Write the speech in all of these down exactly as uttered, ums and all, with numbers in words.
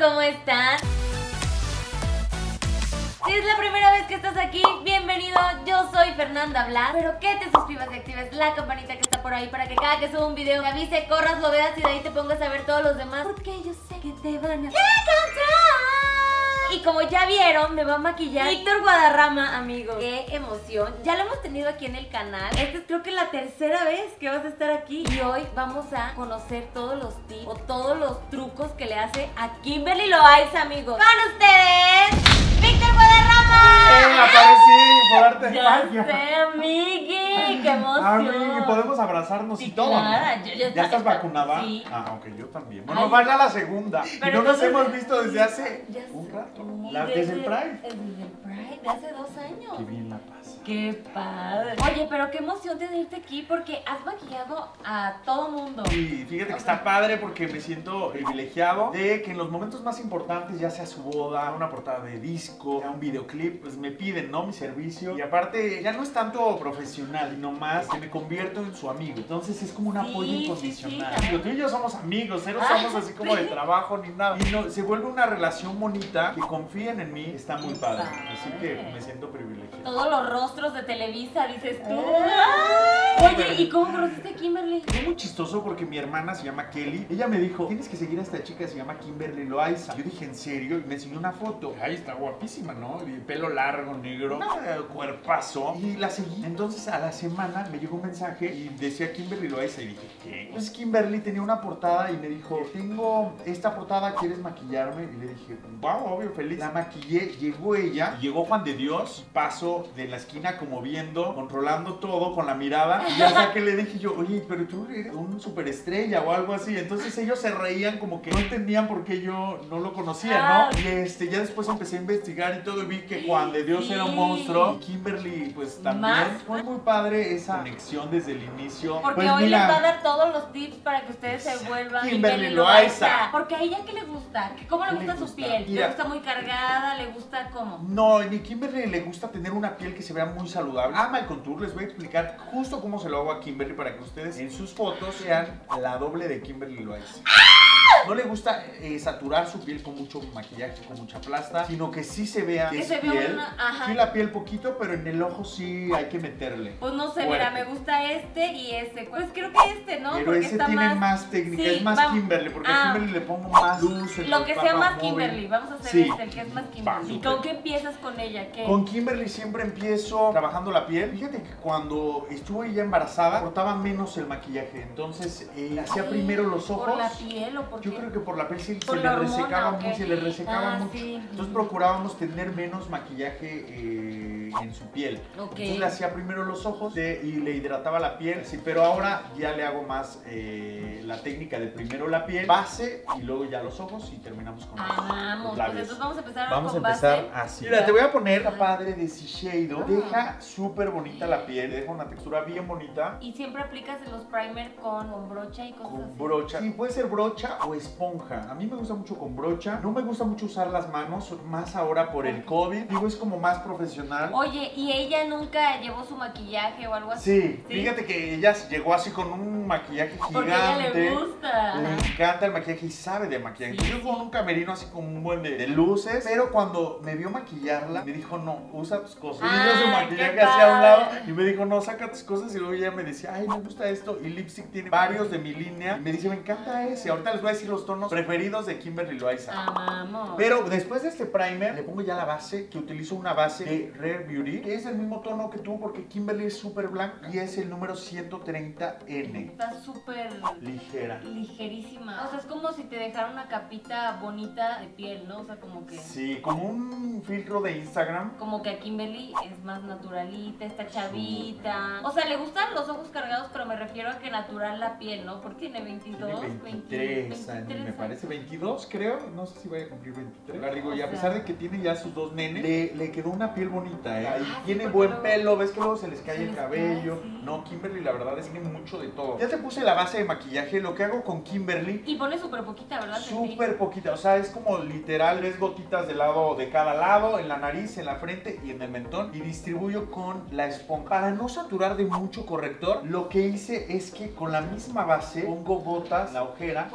¿cómo están? Si es la primera vez que estás aquí, bienvenido, yo soy Fernanda Blas. Pero que te suscribas y actives la campanita que está por ahí para que cada que suba un video te avise, corras, lo veas y de ahí te pongas a ver todos los demás, porque yo sé que te van a encontrar. Y como ya vieron, me va a maquillar Víctor Guadarrama, amigos. ¡Qué emoción! Ya lo hemos tenido aquí en el canal. Esta es creo que la tercera vez que vas a estar aquí. Y hoy vamos a conocer todos los tips o todos los trucos que le hace a Kimberly Loaiza, amigos. ¡Con ustedes, Víctor Guadarrama! ¡Eh, aparecí! Por arte de Ya magia. sé, amigui, qué emoción. Amigui, podemos abrazarnos Sí, y todo. claro, ¿no? yo- yo ¿Ya está- estás vacunada? sí. Ah, ok, yo también. Bueno, Ay. vaya la segunda. Pero y no nos entonces- hemos visto desde hace Ya un sé. rato. Sí, La, desde el Pride. Desde el Pride, de hace dos años. Qué bien la pasa. ¡Qué padre! Oye, pero qué emoción tenerte aquí porque has maquillado a todo mundo. Y fíjate que está padre porque me siento privilegiado de que en los momentos más importantes, ya sea su boda, una portada de disco, ya un videoclip, pues me piden, ¿no? Mi servicio. Y aparte, ya no es tanto profesional, sino más que me convierto en su amigo. Entonces es como un Sí, apoyo sí, incondicional. sí, Digo, tú y yo somos amigos, cero Ah, somos así como de trabajo ni nada. Y no, se vuelve una relación bonita, que confíen en mí, está muy Qué padre. padre. Así que me siento privilegiado. Todos los rostros de Televisa, dices tú. Eh. Ay. Oye, ¿y cómo conociste a Kimberly? Fue muy chistoso porque mi hermana se llama Kelly. Ella me dijo, tienes que seguir a esta chica que se llama Kimberly Loaiza. Yo dije, ¿en serio? Y me enseñó una foto. Ay, está guapísima, ¿no? Y pelo largo, negro, eh, cuerpazo. Y la seguí. Entonces a la semana me llegó un mensaje y decía Kimberly Loaiza. Y dije, ¿qué? Entonces Kimberly tenía una portada y me dijo, tengo esta portada, ¿quieres maquillarme? Y le dije, wow, obvio, feliz. La maquillé, llegó ella, llegó Juan de Dios. Paso de la esquina como viendo, controlando todo con la mirada. Y hasta que le dije yo, oye, pero tú eres un superestrella o algo así. Entonces ellos se reían como que no entendían por qué yo no lo conocía, Ah. ¿no? Y este, ya después empecé a investigar y todo y vi que Juan de Dios Sí. era un monstruo. Y Kimberly, pues también. Más. Fue muy padre esa conexión desde el inicio. Porque Pues, hoy mira, les va a dar todos los tips para que ustedes se vuelvan Kimberly Loaiza. Porque a ella, ¿qué le gusta? ¿Cómo le ¿Qué gusta le su gusta? piel? ¿Le Mira. gusta muy cargada? ¿Le gusta cómo? No, ni Kimberly le gusta tener una piel que se vea muy saludable. Ama el contour, les voy a explicar justo cómo se lo hago a Kimberly para que ustedes en sus fotos sean la doble de Kimberly Loaiza. No le gusta eh, saturar su piel con mucho maquillaje, con mucha plasta, sino que sí se vea que Que es se vea piel. una- ajá. Sí, la piel poquito, pero en el ojo sí hay que meterle. Pues no sé, Fuerte. mira, me gusta este y este. Pues creo que este, ¿no? Pero Porque ese está tiene más... más, técnica, Sí, es más vamos- Kimberly, porque Ah. a Kimberly le pongo más luz. en Lo el que sea párpado más móvil. Kimberly. Vamos a hacer Sí. este, el que es más Va, Kimberly. ¿Y súper. con qué empiezas con ella? ¿Qué? Con Kimberly siempre empiezo trabajando la piel. Fíjate que cuando estuvo ella embarazada, cortaba menos el maquillaje. Entonces, eh, hacía Sí, primero los ojos. ¿Por la piel o por qué? Yo creo que por la piel sí ¿Por se la le hormona resecaba o qué? mucho, se le resecaba Ah, mucho. sí. Entonces procurábamos tener menos maquillaje eh, en su piel. Ok. Entonces le hacía primero los ojos de- y le hidrataba la piel. Sí, pero ahora ya le hago más eh, la técnica de primero la piel, base y luego ya los ojos y terminamos con los- Ah, los vamos, pues labios. entonces vamos a empezar Vamos a con empezar base. así. Mira, te voy a poner la padre de Shiseido. Ah. Deja súper bonita la piel, deja una textura bien bonita. Y siempre aplicas los primer con, con brocha y cosas Con así. brocha. Sí, puede ser brocha o esponja. A mí me gusta mucho con brocha. No me gusta mucho usar las manos, más ahora por el COVID. Digo, es como más profesional. Oye, ¿y ella nunca llevó su maquillaje o algo así? Sí, fíjate que ella llegó así con un maquillaje Porque a gigante. ella le gusta. Le Ajá. encanta el maquillaje y sabe de maquillaje. Sí, Yo con sí. un camerino así con un buen de, de luces, pero cuando me vio maquillarla, me dijo, no, usa tus cosas. Y Ah, hizo su qué maquillaje hacia un lado padre. y me dijo, no, saca tus cosas. Y luego ella me decía, ay, me gusta esto. Y Lipstick tiene varios de mi línea. Y me dice, me encanta ese. Ahorita les voy a decir los tonos preferidos de Kimberly Loaiza. Amamos. Pero después de este primer, le pongo ya la base, que utilizo una base de Rare Beauty, que es el mismo tono que tú, porque Kimberly es súper blanca y es el número ciento treinta N. Está súper Ligera. ligerísima. O sea, es como si te dejara una capita bonita de piel, ¿no? O sea, como que... Sí, como un filtro de Instagram. Como que a Kimberly es más naturalita, está chavita. O sea, le gustan los ojos cargados, pero me refiero a que natural la piel, ¿no? Porque tiene veintidós, Tiene veintitrés años, me parece. veintidós, creo. No sé si vaya a cumplir veintitrés. La digo, y a O pesar sea. de que tiene ya sus dos nenes, le, le quedó una piel bonita, ¿eh? Ah, Y sí, tiene porque buen luego- pelo, ves que luego se les cae Se el les cabello. cae, sí. No, Kimberly, la verdad es que tiene mucho de todo. Ya te puse la base de maquillaje. Lo que hago con Kimberly, Y pone súper poquita, ¿verdad? Sentí. súper poquita, o sea, es como literal, tres gotitas de lado de cada lado, en la nariz, en la frente y en el mentón, y distribuyo con la esponja. Para no saturar de mucho corrector, lo que hice es que con la misma base pongo gotas en la ojera, como si Poquititas.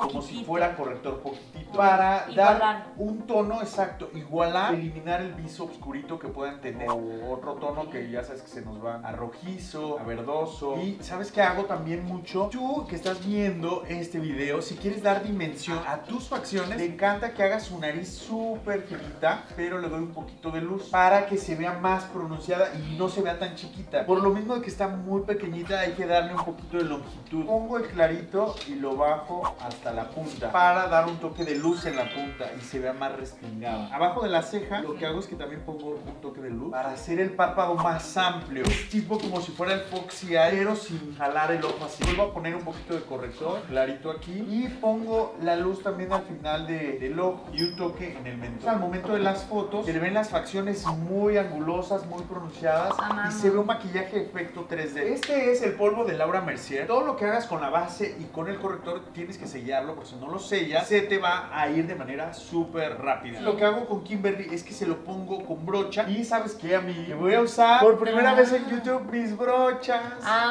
fuera corrector poquitito para igualar. dar un tono exacto, igualar, eliminar el viso oscurito que puedan tener o otro tono que ya sabes que se nos va a rojizo, a verdoso. Y ¿sabes qué hago también mucho? Tú que estás viendo este video, si quieres dar dimensión a tus facciones, te encanta que hagas su nariz súper finita, pero le doy un poquito de luz para que se vea más pronunciada y no se vea tan chiquita. Por lo mismo de que está muy pequeñita, hay que darle un poquito de longitud. Pongo el clarito y lo bajo hasta la punta para dar un toque de luz en la punta y se vea más respingado. Abajo de la ceja lo que hago es que también pongo un toque de luz para hacer el párpado más amplio. Es tipo como si fuera el Foxy Eye, pero sin jalar el ojo así. Vuelvo a poner un poquito de corrector, clarito aquí, y pongo la luz también al final de, del ojo y un toque en el mentón. Al momento de las fotos se le ven las facciones muy angulosas, muy pronunciadas ah, y se ve un maquillaje efecto tres D. Este es el polvo de Laura Mercier. Todo lo que hagas con la base y con el corrector tienes que sellarlo, porque si no lo sellas se te va a ir de manera súper rápida. Sí. Lo que hago con Kimberly es que se lo pongo con brocha y sabes que a mí me voy a usar por primera ah. vez en YouTube mis brochas.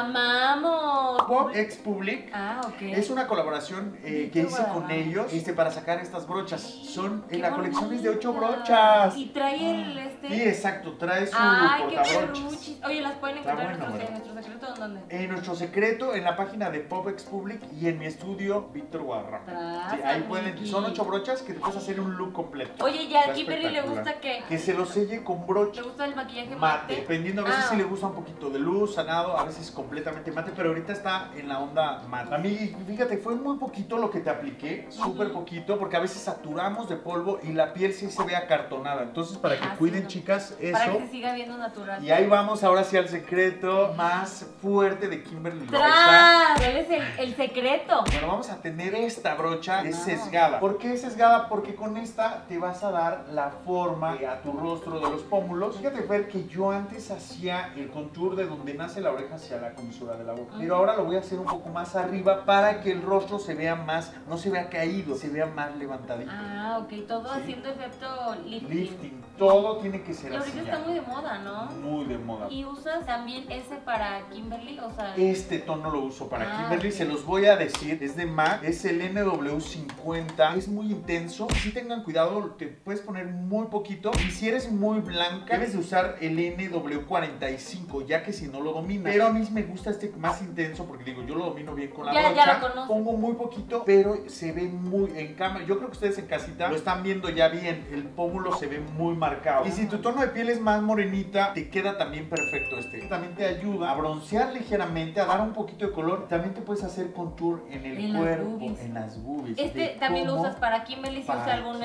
¡Amamos! Pop X Public ah, okay. es una colaboración eh, que hice con ellos este, para sacar estas brochas. Son en la colección es de ocho brochas. Y trae el este. Sí, exacto, trae su Ay, portabrochas. Qué Oye, las pueden encontrar bueno, en, nuestro, bueno. en nuestro secreto, ¿dónde? En nuestro secreto, en la página de Pop X Public y en mi estudio Víctor Guadarrama. Sí, ahí pueden, son ocho brochas que te puedes hacer un look completo. Oye, ya a Kimberly le gusta que que se lo selle con brocha. ¿Le gusta el maquillaje mate? Mate, dependiendo, a veces ah. sí le gusta un poquito de luz, sanado, a veces completamente mate, pero ahorita está en la onda mate. A mí, fíjate, fue muy poquito lo que te apliqué, súper uh-huh. poquito, porque a veces saturamos de polvo y la piel sí se ve acartonada. Entonces, para que ah, cuiden, sí, chicas, eso. Para que se siga viendo natural. Y ahí vamos ahora sí al secreto más fuerte de Kimberly Loaiza. ¿Cuál es el, el secreto? Bueno, vamos a tener esta brocha, es sesgada. ¿Por qué es sesgada? Porque con esta te vas a dar la forma a tu rostro de los pómulos. Fíjate, Fer, que yo antes hacía el contour de donde nace la oreja hacia la comisura de la boca. Pero ahora lo voy a hacer un poco más arriba para que el rostro se vea más, no se vea caído, se vea más levantadito. Ah, ok, todo ¿sí? haciendo efecto lifting. Lifting, todo tiene que ser y así. Y ahorita está muy de moda, ¿no? Muy de moda. ¿Y usas también ese para Kimberly? O sea, este tono lo uso para ah, Kimberly, okay. Se los voy a decir, es de MAC, es el N W cincuenta, es muy intenso. Si tengan cuidado, te puedes poner muy poquito. Y si eres muy blanca, debes de usar el N W cuarenta y cinco, ya que si no lo dominas. Pero a mí me gusta este más intenso porque digo, yo lo domino bien con la ya, brocha. Ya lo conozco. Pongo muy poquito, pero se ve muy en cámara. Yo creo que ustedes en casita lo están viendo ya bien. El pómulo se ve muy marcado. Y si tu tono de piel es más morenita, te queda también perfecto este. También te ayuda a broncear ligeramente, a dar un poquito de color. También te puedes hacer contour en el en cuerpo, las en las boobies. Este también lo usas para Kimberly si usa algún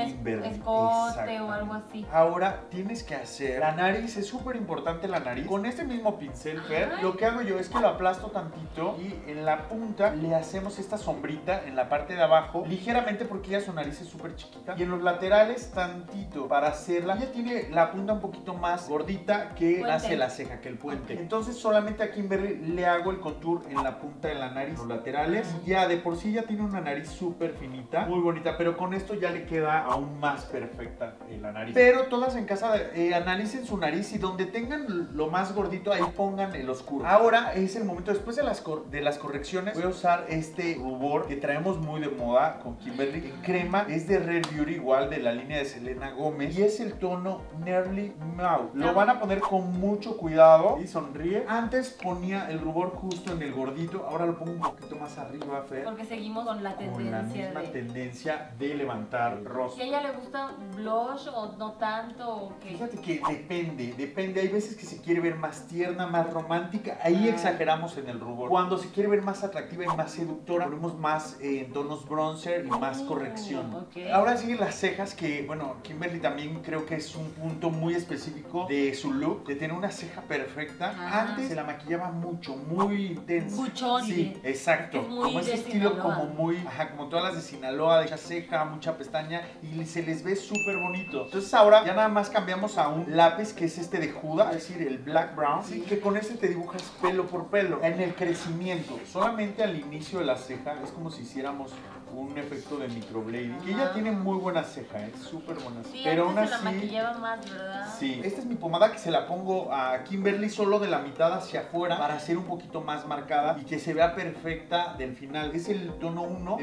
escote o algo así. Ahora tienes que hacer la nariz, es súper importante la nariz. Con este mismo pincel, Fer, lo que hago yo es que lo aplasto tantito y en la punta le hacemos esta sombrita en la parte de abajo, ligeramente porque ya su nariz es súper chiquita. Y en los laterales tantito para hacerla. Ella tiene la punta un poquito más gordita que hace la ceja, que el puente. Entonces solamente a Kimberly le hago el contour en la punta de la nariz, los laterales. Y ya de por sí ya tiene una nariz súper finita, muy bonita, pero con esto ya le queda aún más perfecta eh, la nariz. Pero todas en casa eh, analicen su nariz y donde tengan lo más gordito ahí pongan el oscuro. Ahora es el momento, después de las, de las correcciones, voy a usar este rubor que traemos muy de moda con Kimberly en crema. Es de Rare Beauty, igual de la línea de Selena Gómez, y es el tono Nearly Mouth. Lo van a poner con mucho cuidado y sonríe. Antes ponía el rubor justo en el gordito, ahora lo pongo un poquito más arriba, Fer, porque seguimos con la tendencia, con la misma de... tendencia de levantar el rostro. ¿Y a ella le gusta blush o no tanto? ¿O qué? Fíjate que depende, depende. Hay veces que se quiere ver más tierna, más romántica. Ahí ah. exageramos en el rubor. Cuando se quiere ver más atractiva y más seductora, ponemos más eh, en tonos bronzer y oh, más corrección. Okay. Ahora siguen las cejas, que bueno, Kimberly también creo que es un punto muy específico de su look, de tener una ceja perfecta. Ah. Antes se la maquillaba mucho, muy intensa. Buchón. Sí, exacto. Es muy como ese estilo Sinaloa. como muy, ajá, como todas las de Sinaloa, de mucha ceja, mucha pestaña, y se les ve súper bonito. Entonces ahora ya nada más cambiamos a un lápiz que es este de Huda, es decir, el Black Brown, ¿sí? Que con este te dibujas pelo por pelo. En el crecimiento, solamente al inicio de la ceja, es como si hiciéramos un efecto de microblading. Que ella tiene muy buena ceja, es súper buena ceja. Sí, pero aún así, se la maquillaba más, ¿verdad? Sí, esta es mi pomada que se la pongo a Kimberly solo de la mitad hacia afuera para hacer un poquito más marcada y que se vea perfecta del final. Es el tono uno de mi línea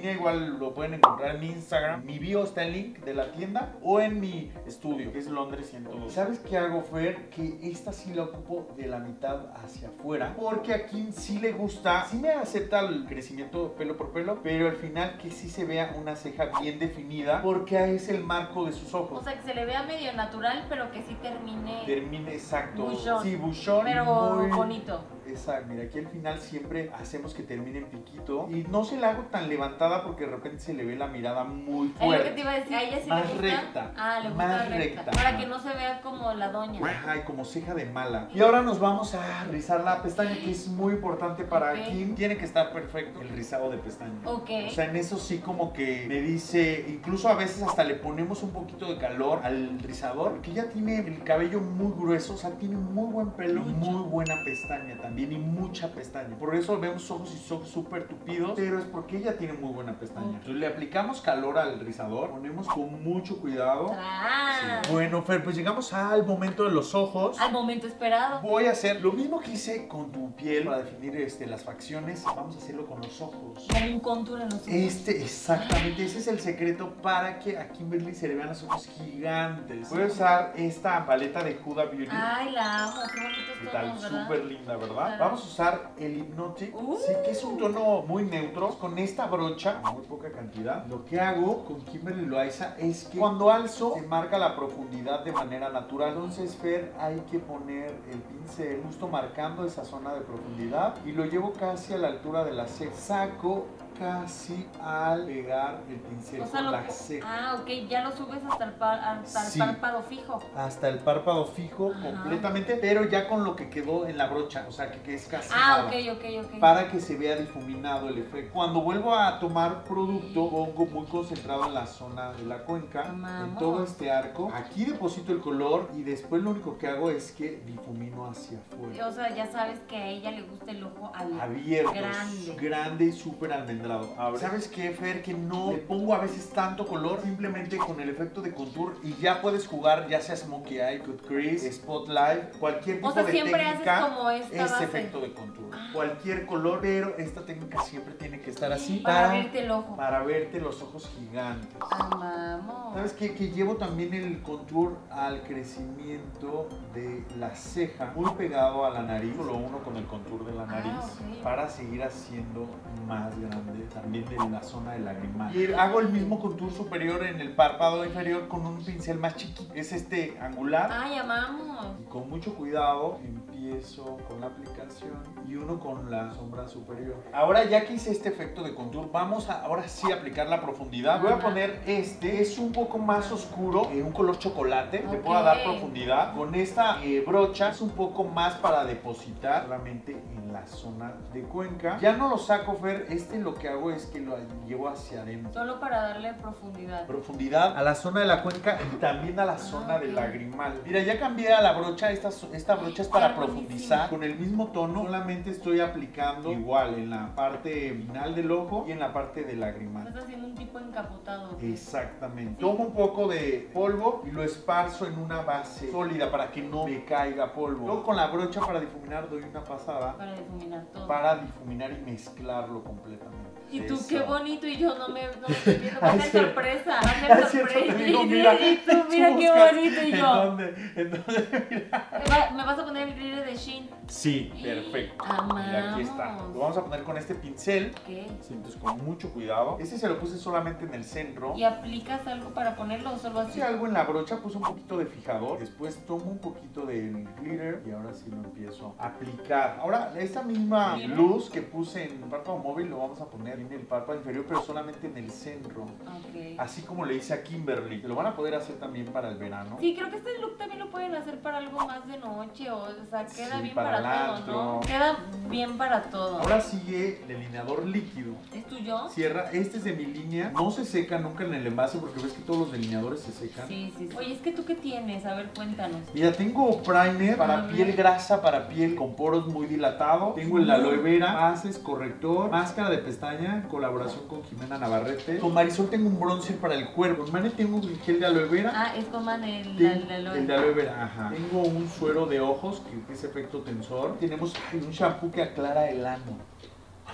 línea, igual lo pueden encontrar en mi Instagram. Mi bio está el link de la tienda o en mi estudio, que es Londres ciento dos. ¿Sabes qué hago, Fer? Que esta sí la ocupo de la mitad hacia afuera, porque a Kim sí le gusta, sí me acepta el crecimiento pelo por pelo, pero al final que sí se vea una ceja bien definida, porque es el marco de sus ojos. O sea, que se le vea medio natural, pero que sí termine... Termine, exacto. Buchón. Sí, buchón. Pero muy bonito. Exacto, mira, aquí al final siempre hacemos que termine en piquito y no se la hago tan levantada porque de repente se le ve la mirada muy Es lo que fuerte. te iba a decir, a ella sí Más le gusta. recta, Ah, le gusta más recta. recta. Para Ajá. que no se vea como la doña. Ay, como ceja de mala. Y ahora nos vamos a rizar la pestaña, que es muy importante para Ok. Kim. Tiene que estar perfecto el rizado de pestaña. Ok. O sea, en eso sí como que me dice, incluso a veces hasta le ponemos un poquito de calor al rizador, porque ella tiene el cabello muy grueso, o sea, tiene muy buen pelo, Mucho. muy buena pestaña también y mucha pestaña. Por eso vemos ojos y ojos súper tupidos, pero es porque ella tiene muy buena pestaña. Ok. Entonces le aplicamos calor al rizador, ponemos con mucho cuidado. Ah, Sí. Bueno, Fer, pues llegamos al momento de los ojos. al momento esperado. Voy a hacer lo mismo que hice con tu piel para definir este, las facciones. Vamos a hacerlo con los ojos. Con un contour en los ojos. Este, exactamente, ese es el secreto para que a Kimberly se le vean los ojos gigantes. Voy a usar esta paleta de Huda Beauty. Ay, la amo, qué bonitos ¿Qué tal? tonos, ¿verdad? Súper linda, ¿verdad? Claro. Vamos a usar el Hypnotic, Uh. sí, que es un tono muy neutro. Con esta brocha, muy poca cantidad, lo que hago con Kimberly Loaiza es que cuando alzo, se marca la profundidad de manera natural. Entonces, Fer, hay que poner el pincel justo marcando esa zona de profundidad y lo llevo casi a la altura de la ceja. Saco casi al pegar el pincel O sea, con lo la que- ceja. Ah, ok, ya lo subes hasta el, par- hasta el Sí. párpado fijo. Hasta el párpado fijo Ajá. completamente, pero ya con lo que quedó en la brocha, o sea, que, que es casi Ah, nada. ok, ok, ok. Para que se vea difuminado el efecto. Cuando vuelvo a tomar producto, pongo muy concentrado en la zona de la cuenca, Amamos. en todo este arco. Aquí deposito el color y después lo único que hago es que difumino hacia afuera. O sea, ya sabes que a ella le gusta el ojo al... Abierto, Grande. grande y súper almendrado. Ahora, ¿sabes qué, Fer? Que no le pongo a veces tanto color, simplemente con el efecto de contour y ya puedes jugar, ya sea Smokey Eye, Cut Crease, Spotlight, cualquier tipo O sea, de siempre técnica. haces como esta Ese base. efecto de contour. Ah. Cualquier color, pero esta técnica siempre tiene que estar así Para abrirte el ojo. para verte los ojos gigantes. Amamos. ¿Sabes qué? Que llevo también el contour al crecimiento de la ceja, muy pegado a la nariz, lo uno con el contour de la Ah, nariz, ok. para seguir haciendo más grande también de la zona de lagrimal. Y hago el mismo contour superior en el párpado inferior con un pincel más chiquito, es este angular. Ay, amamos. Y con mucho cuidado empiezo con la aplicación y uno con la sombra superior. Ahora ya que hice este efecto de contour, vamos a ahora sí aplicar la profundidad. Voy a Ajá. poner este, es un poco más oscuro, eh, un color chocolate, le Ok. puedo dar profundidad. Con esta eh, brocha es un poco más para depositar solamente en la zona de cuenca. Ya no lo saco, Fer, este lo que hago es que lo llevo hacia adentro. Solo para darle profundidad. Profundidad a la zona de la cuenca y también a la zona ok. del lagrimal. Mira, ya cambié a la brocha, esta, esta brocha es para Qué buenísimo. profundizar. Con el mismo tono, solamente estoy aplicando igual en la parte final del ojo y en la parte del lagrimal. Estás haciendo un tipo encapotado. Exactamente. Tomo un poco de polvo y lo esparzo en una base sólida para que no me caiga polvo. Luego con la brocha para difuminar doy una pasada Para difuminar todo. para difuminar y mezclarlo completamente. Y tú, Eso. qué bonito, y yo no me, no me estoy viendo. Va a Ah, ser sí. sorpresa. Va a Ah, ser cierto, sorpresa. te digo, Y- mira, y tú, mira tú qué buscas bonito. Y ¿En yo, dónde? ¿En dónde? Mira. me, va- me vas a poner el glitter de Shein. Sí, perfecto. Amamos. Mira, aquí está. Lo vamos a poner con este pincel. ¿Qué? Sí, entonces con mucho cuidado. Este se lo puse solamente en el centro. ¿Y aplicas algo para ponerlo o solo así? Hice algo en la brocha, puse un poquito de fijador. Después tomo un poquito del glitter y ahora sí lo empiezo a aplicar. Ahora, esta misma Mira. luz que puse en el párpado móvil lo vamos a poner en el párpado inferior, pero solamente en el centro. Ok. Así como le hice a Kimberly. Se lo van a poder hacer también para el verano. Sí, creo que este look también lo pueden hacer para algo más de noche, o, o sea, queda Sí, bien para para, el todo, antro. ¿no? Queda bien para todo. Ahora sigue el delineador líquido. ¿Es tuyo? Cierra, este es de mi línea, no se seca nunca en el envase porque ves que todos los delineadores se secan. Sí, sí, sí. Oye, es que tú qué tienes, a ver, cuéntanos. Mira, tengo primer para Ah, piel mira. grasa, para piel con poros muy dilatados. Tengo el aloe vera, bases, corrector, máscara de pestaña, colaboración con Jimena Navarrete. Con Marisol tengo un bronzer para el cuerpo. Con Mane tengo un gel de aloe vera. Ah, es con man el, Ten- el, el, el de aloe vera, ajá. Tengo un suero de ojos que, que es efecto tensor. Tenemos ay, un shampoo que aclara el ano.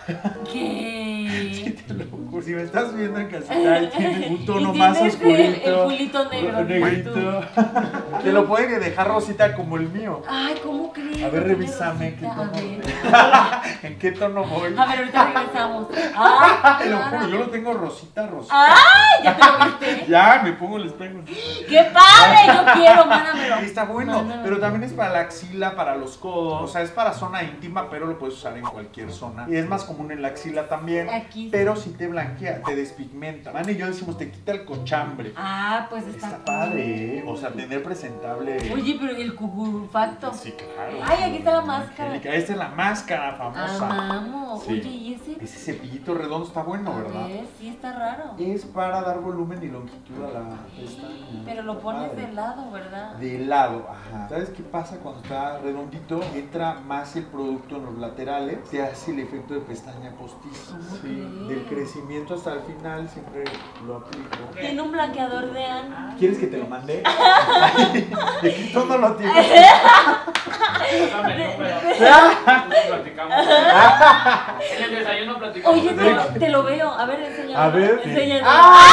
¿Qué? Sí, te lo juro. Si me estás viendo en casita, ahí tiene un tono Y más tienes oscurito. El, el culito negro. Negrito. Te lo puede dejar rosita como el mío. Ay, ¿cómo crees? A ver, Tiene revísame qué rosita, tono. a ver. ¿En qué tono voy? A ver, ahorita regresamos. Ay, Te lo claro. juro, yo lo tengo rosita, rosita. Ay, ya te lo viste. Ya, me pongo el espejo. ¡Qué padre! Yo quiero, mándamelo. Está bueno, Mándamelo. pero también es para la axila, para los codos. O sea, es para zona íntima, pero lo puedes usar en cualquier zona. Y es más común en la axila también. Aquí. Pero si te blanquea, te despigmenta. Man y yo decimos, te quita el cochambre. Ah, pues está, Está cool. padre, ¿eh? O sea, tener presentable. Oye, pero el cucurfacto. Sí, claro. Ay, aquí está la máscara. Angélica, esta es la máscara famosa. Amamos. Sí. Oye, ¿y ese? Ese cepillito redondo está bueno, A ¿verdad? ver, sí está raro. Es para dar volumen y longitud a la pestaña. Pero lo Está pones padre. de lado, ¿verdad? De lado, ajá. ¿Sabes qué pasa cuando está redondito? Entra más el producto en los laterales, te hace el efecto de pestaña postiza. ¿Cómo Sí, crees? del crecimiento hasta el final siempre lo aplico. Tiene un blanqueador de ano. ¿Quieres que te lo mande? ¿De qué tono lo tienes? Dame el número. Nosotros platicamos. En el desayuno platicamos. Oye, te lo, te lo veo. A ver, enséñame. A ver. Enséñame.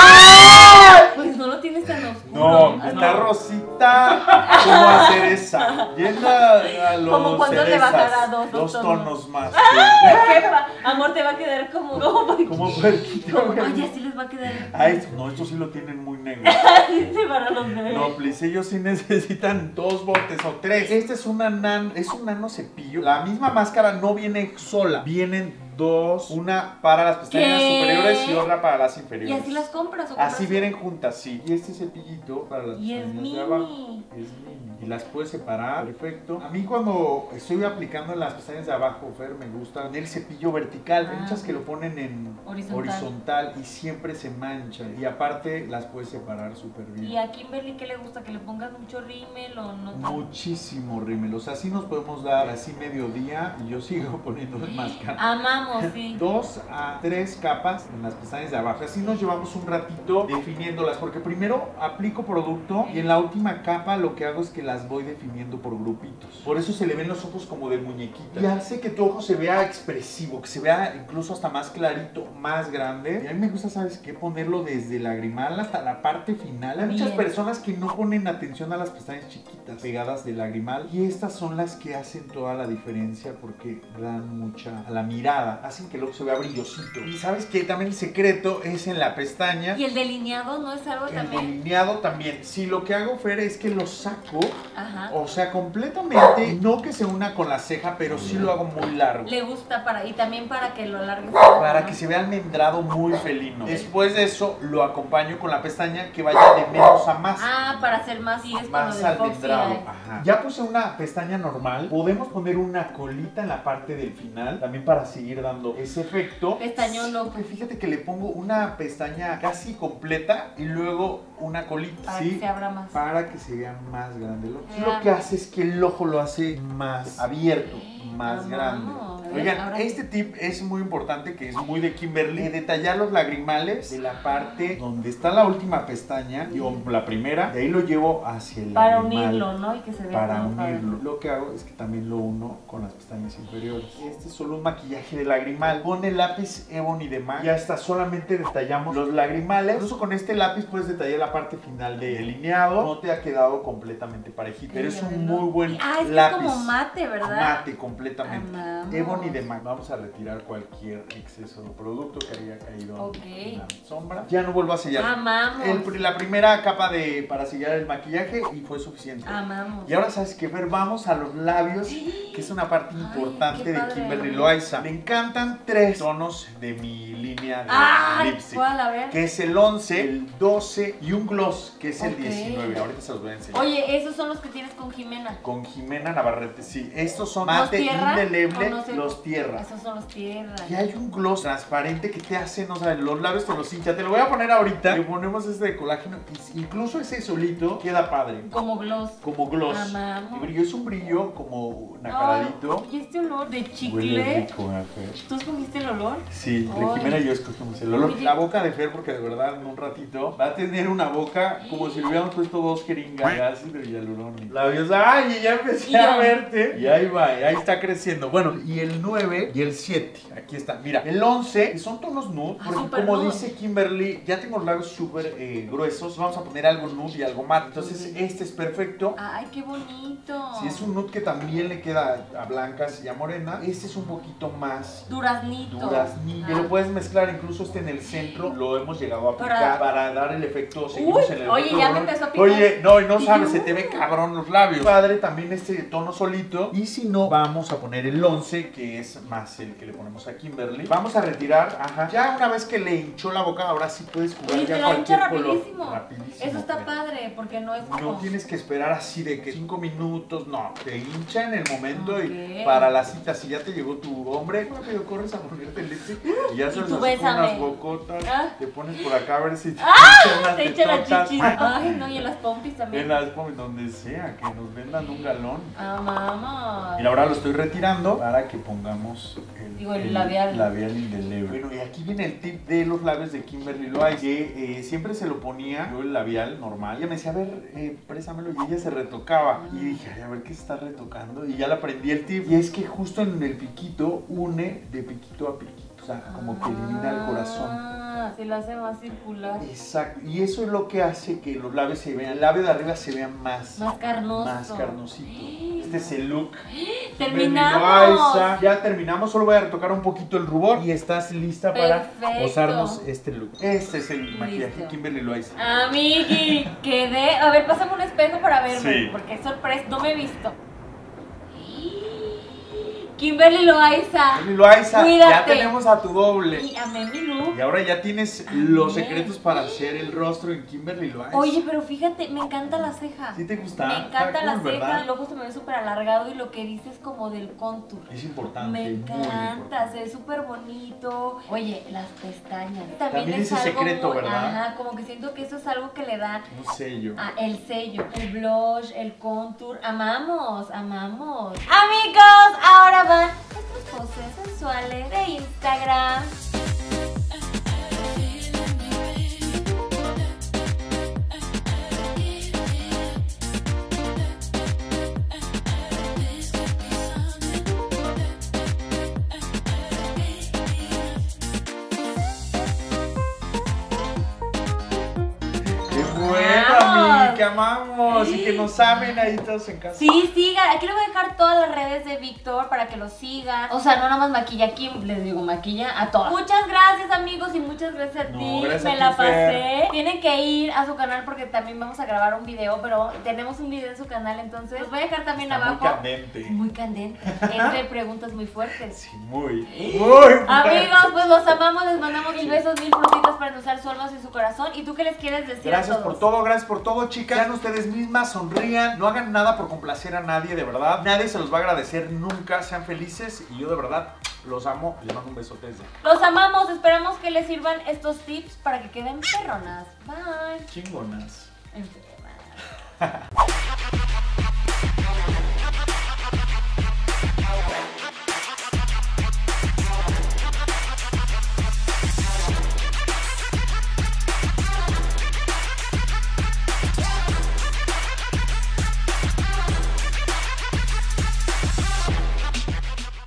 ¡Ah! Pues no lo tienes tan oscuro. No, Ah, está rosita como a cereza. Yendo a los Como cuando le cerezas, bajará dos, dos dos tonos, tonos. más. ¿Qué pa- Amor, te va a quedar como. Como, Como puerquito. como Ay, así les va a quedar. Ah, esto, no, estos sí lo tienen muy negro. Así se para los bebés. No, please, ellos sí necesitan dos botes o tres. Este es una nan, es un nano cepillo. La misma máscara no viene sola. Vienen dos, una para las pestañas ¿Qué? superiores y otra para las ¿Y inferiores. así las compras o compras? Así vienen juntas, sí. Y este cepillito para las Y es pestañas mini. de abajo. Es mini. Y las puedes separar, perfecto. A mí cuando estoy aplicando en las pestañas de abajo, Fer, me gusta poner el cepillo vertical. Hay Ah. muchas que lo ponen en Horizontal. horizontal y siempre se manchan. Y aparte las puedes separar súper bien. ¿Y a Kimberly qué le gusta? ¿Que le pongas mucho rímel o no? Muchísimo rímel, o sea, así nos podemos dar así mediodía y yo sigo poniendo máscara. Amamos, sí. Dos a tres capas en las pestañas de abajo, así nos llevamos un ratito definiéndolas, porque primero aplico producto y en la última capa lo que hago es que las voy definiendo por grupitos. Por eso se le ven los ojos como de muñequita y hace que tu ojo se vea expresivo, que se vea incluso hasta más clarito, más grande. Y a mí me gusta, ¿sabes qué? Ponerlo desde el lagrimal hasta la parte final. Hay muchas Bien. personas que no ponen atención a las pestañas chiquitas pegadas del lagrimal y estas son las que hacen toda la diferencia porque dan mucha a la mirada, hacen que el ojo se vea brillosito. Y ¿sabes qué? También el secreto es en la pestaña. ¿Y el delineado no es algo El también? delineado también. Si lo que hago, Fer, es que lo saco, Ajá. o sea, completamente, no que se una con la ceja, pero sí lo hago muy largo. Le gusta para. Y también para que lo alargues. Para que se vea almendrado muy felino. Después de eso, lo acompaño con la pestaña que vaya de menos a más. Ah, para hacer más. Sí, es con Más lo de Foxy almendrado. Eye. Ajá. Ya puse una pestaña normal. Podemos poner una colita en la parte del final. También para seguir dando ese efecto. Pestañón loco. Sí, Fíjate que le pongo una pestaña casi completa y luego una colita. Para ¿sí? que se abra más. Para que se vea más grande el ojo. Ya. Lo que hace es que el ojo lo hace más abierto, más Amamos. grande. A ver, Oigan, ahora este tip es muy importante, que es muy de Kimberly, de detallar los lagrimales de la parte donde está la última pestaña, yo la primera, de ahí lo llevo hacia el Para lagrimal. unirlo, ¿no? Y que se vea Para todo padre. unirlo. Lo que hago es que también lo uno con las pestañas inferiores. Este es solo un maquillaje de lagrimal. Con el lápiz Ebony de MAC ya está, solamente detallamos los lagrimales. Incluso con este lápiz puedes detallar la parte final del delineado. No te ha quedado completamente parejito, pero es un muy buen Ah, es que lápiz. es como mate, ¿verdad? Mate completamente. Amamos. Ebony de MAC. Vamos a retirar cualquier exceso de producto que haya caído Ok. en la sombra. Ya no vuelvo a sellar. Amamos. El- la primera capa de para sellar el maquillaje y fue suficiente. Amamos. Y ahora sabes que ver, vamos a los labios, que es una parte Ay, importante qué de padre. Kimberly Loaiza. Me encantan tres tonos de mi línea de Ay, lipstick. ¿cuál? A ver. Que es el once, el doce y un gloss, que es el Ok. diecinueve. Ahorita se los voy a enseñar. Oye, esos son los que tienes con Jimena. Con Jimena Navarrete, sí. Estos son ¿Los mate tierra indeleble, o no sé? los tierra. Esos son los tierra. Y hay un gloss transparente que te hace, no sabes, los labios te los hincha. Te lo voy a poner ahorita. Le ponemos este de colágeno. y Incluso ese solito queda padre. Como gloss. Como gloss. Amamos. Y brillo, es un brillo como nacaradito. Ay, ¿y este olor de Huele chicle? rico, ¿eh, Fer? ¿Tú escogiste el olor? Sí, Ay. de Jimena y yo escogimos el olor. Oye. La boca de Fer, porque de verdad en un ratito va a tener una boca como si le hubiéramos puesto dos jeringas de ácido hialurónico. Labios, ay, y ya empecé Ya. a verte. Y ahí va, y ahí está está creciendo. Bueno, y el nueve y el siete. Aquí está. Mira, el once son tonos nude. Ah, Porque súper como nude. dice Kimberly, ya tengo los labios súper eh, gruesos. Vamos a poner algo nude y algo matte. Entonces, este es perfecto. Ay, qué bonito. Si es un nude que también le queda a blancas y a morena, este es un poquito más Duraznito. duraznillo. Ah. Lo puedes mezclar, incluso este en el centro lo hemos llegado a aplicar Para- para, dar el efecto. Seguimos Uy, en el oye, efecto ya me color. empezó a picar. Oye, no, y no ¿Y sabes, yo? se te ve cabrón los labios. Padre, también este tono solito. Y si no, vamos a poner el once, que es más el que le ponemos a Kimberly. Vamos a retirar, ajá. Ya una vez que le hinchó la boca, ahora sí puedes jugar Oye, ya te la hincha cualquier color. rapidísimo. Rapidísimo. Eso está mira. padre, porque no es como... No tienes que esperar así de que cinco minutos, no, te hincha en el momento Ok. y para la cita, si ya te llegó tu hombre, rápido corres a ponerte el lipstick y ya se Y les tú haces bésame. unas bocotas, Ah. te pones por acá a ver si te ¡Ah! echan unas Te echa la tetotas. chichi. Ay, no, y en las pompis también. En las pompis, donde sea, que nos vendan un galón. Ah, mamá. Y ahora lo estoy retirando para que pongamos el, Digo, el labial. labial indeleble. Bueno, y aquí viene el tip de los labios de Kimberly Loaiza, que eh, siempre se lo ponía yo el labial normal. Ella me decía, a ver, eh, préstamelo, y ella se retocaba. Y dije, ay, a ver qué se está retocando. Y ya le aprendí el tip. Y es que justo en el piquito une de piquito a piquito. O sea, como que elimina el corazón. Ah, se lo hace más circular. Exacto, y eso es lo que hace que los labios se vean, el labio de arriba se vea más, Más carnoso. más carnosito. Este es el look. Terminamos. Loaiza. Ya terminamos, solo voy a retocar un poquito el rubor y estás lista para Perfecto. posarnos este look. Este es el maquillaje Listo. Kimberly Loaiza. Amigui, quedé. A ver, pásame un espejo para verme. Sí. Porque es sorpresa. No me he visto. Kimberly Loaiza. Kimberly Loaiza, Cuídate. ya tenemos a tu doble. Y amé mi look. Y ahora ya tienes Amén. los secretos para hacer el rostro en Kimberly Loaiza. Oye, pero fíjate, me encanta la ceja. ¿Sí te gusta? Me encanta Está la cool, ceja, ¿verdad? el ojo se me ve súper alargado y lo que dices como del contour. Es importante. Me muy encanta, importante. se ve súper bonito. Oye, las pestañas. También, También es ese algo secreto, muy- ¿verdad? Ajá, como que siento que eso es algo que le da Un sello. ah, el sello, el blush, el contour. Amamos, amamos. Amigos, ahora van estas poses sensuales de Instagram. ¡Qué bueno, Vamos. amiga! ¡Que amamos! Y que nos amen ahí todos en casa. Sí, sigan. Aquí les voy a dejar todas las redes de Víctor para que lo sigan. O sea, no nada más maquilla aquí, les digo maquilla a todas. Muchas gracias, amigos, y muchas gracias a No, ti. gracias Me a ti, la Fer. pasé. Tienen que ir a su canal porque también vamos a grabar un video, pero tenemos un video en su canal, entonces los voy a dejar también Está muy abajo. candente. Muy candente. Es de preguntas muy fuertes. Sí, muy, muy. Amigos, pues los amamos, les mandamos mil besos, mil frutitas para endulzar su alma y su corazón. ¿Y tú qué les quieres decir Gracias a todos? por todo, gracias por todo, chicas. Sean ustedes mismas, sonrían, no hagan nada por complacer a nadie, de verdad. Nadie se los va a agradecer nunca, sean felices y yo de verdad los amo. Les mando un besote desde Los amamos, esperamos que les sirvan estos tips para que queden perronas. Bye. chingonas. Enfermas.